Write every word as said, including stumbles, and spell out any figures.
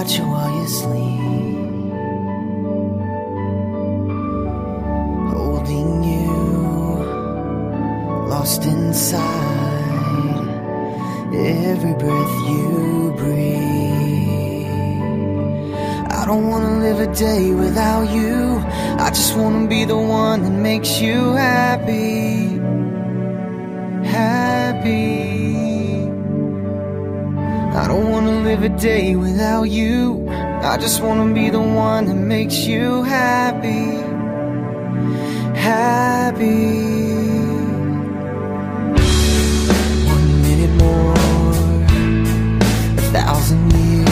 watch you while you sleep, holding you, lost inside every breath you breathe. I don't wanna live a day without you. I just wanna be the one that makes you happy, happy. I don't wanna live a day without you. I just wanna be the one that makes you happy, happy. One minute more, a thousand years.